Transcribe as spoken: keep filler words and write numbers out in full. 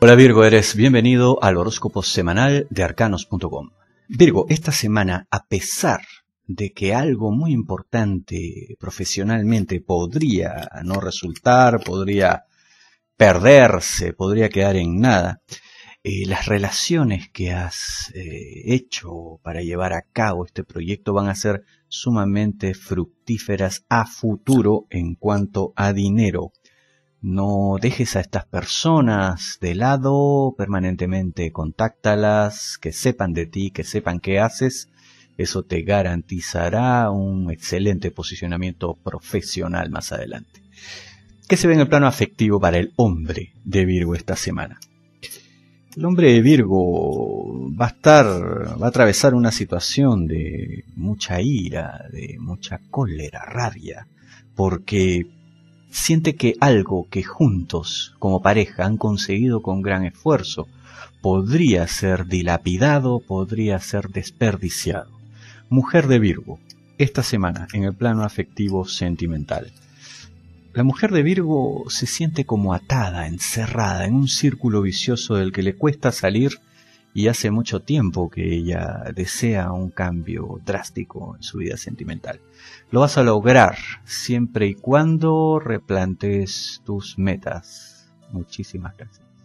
Hola Virgo, eres bienvenido al horóscopo semanal de arcanos punto com. Virgo, esta semana, a pesar de que algo muy importante profesionalmente podría no resultar, podría perderse, podría quedar en nada, eh, las relaciones que has eh, hecho para llevar a cabo este proyecto van a ser sumamente fructíferas a futuro en cuanto a dinero. No dejes a estas personas de lado, permanentemente contáctalas, que sepan de ti, que sepan qué haces. Eso te garantizará un excelente posicionamiento profesional más adelante. ¿Qué se ve en el plano afectivo para el hombre de Virgo esta semana? El hombre de Virgo va a estar, va a atravesar una situación de mucha ira, de mucha cólera, rabia, porque siente que algo que juntos, como pareja, han conseguido con gran esfuerzo, podría ser dilapidado, podría ser desperdiciado. Mujer de Virgo, esta semana en el plano afectivo sentimental. La mujer de Virgo se siente como atada, encerrada en un círculo vicioso del que le cuesta salir y hace mucho tiempo que ella desea un cambio drástico en su vida sentimental. Lo vas a lograr siempre y cuando replantees tus metas. Muchísimas gracias.